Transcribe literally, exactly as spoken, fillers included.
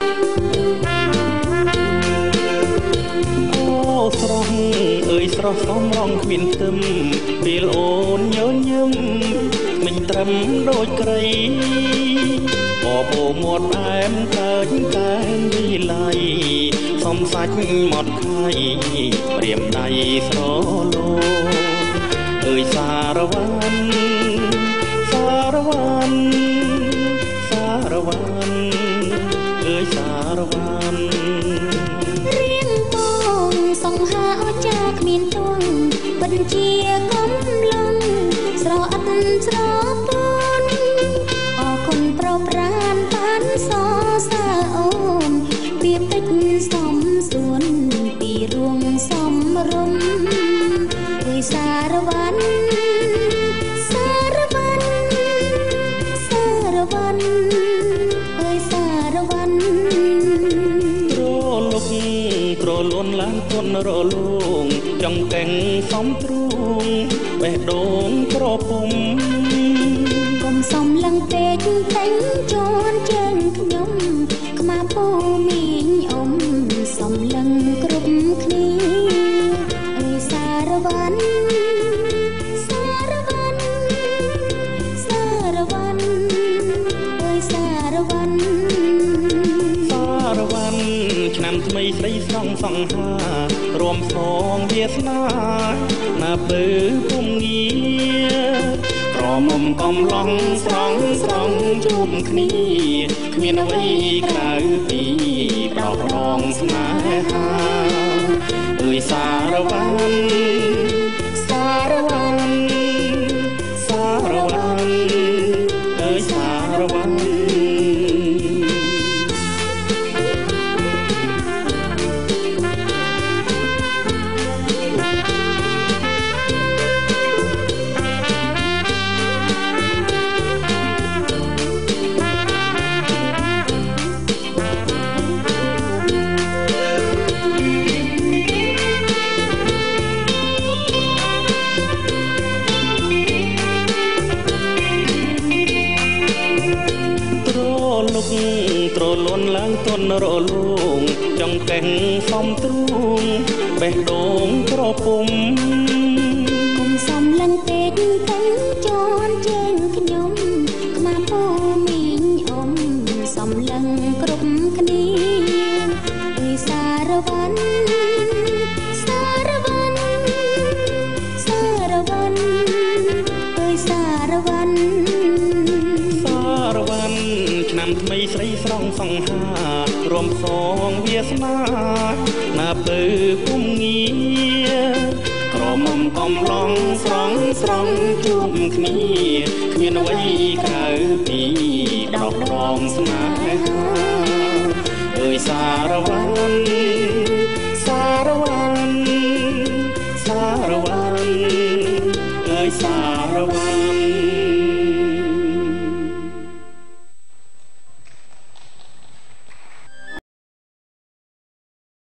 ស្រស់អើយស្រស់សំរងគ្មានទឹមពេលអូនញញឹមមិនត្រឹមដូចក្រីបបោមាត់អែមកើញកែមវិល័យសំសាច់មាត់ខៃព្រាមដៃស្រលោអើយសារវ៉ាន់សារវ៉ាន់សារវ៉ាន់អើយសារវ៉ាន់សង្ហាអស្ចារ្យគ្មានទង់បញ្ជាកំឡុងស្រអិតស្រពន់អរគុណប្រប្រានបានសរសើរអូនពីតិចសំសួនពីរួងសំរុំអើយសារវ៉ាន់សារវ៉ាន់សារវ៉ាន់អើយសារវ៉ាន់ត្រលុកត្រលួនឡានគុនរលងចង់កែងសំទ្រូងបេះដូងក្រពុំកុំសំឡឹងពេកតែងជន់ជើងខ្ញុំខ្មាពូមីងអ៊ំសំឡឹងគ្រប់គ្នាអើយសារវ៉ាន់សារវ៉ាន់សារវ៉ាន់អើយសារវ៉ាន់សារវ៉ាន់ឆ្នាំថ្មីស្រីស្រងសង្ហារួមសងវាសនាណាបើពុំងារក្រមុំកំឡងស្រងស្រងជុំគ្នាគ្មានអ្វីក្រៅពីប្រោប្រងស្នេហាអើយសារវ៉ាន់សារវ៉ាន់សារវ៉ាន់អើយសារវ៉ាន់ត្រលួនឡើងទន់រលងចង់កែងសំទ្រូងបេះដូងក្រពុំកុំសំឡឹងពេកតែងជន់ជើងខ្ញុំខ្មាពូមីងអ៊ំសំឡឹងគ្រប់គ្នាអើយសារវ៉ាន់សារវ៉ាន់សារវ៉ាន់អើយសារវ៉ាន់សារវ៉ាន់ឆ្នាំថ្មីស្រីស្រងសង្ហារួមសងវាសនាណាបើពុំងារក្រមុំកំឡងស្រងស្រងជួបគ្នាគ្មានអ្វីក្រៅពីប្រោប្រងស្នេហាអើយសារវ៉ាន់សារវ៉ា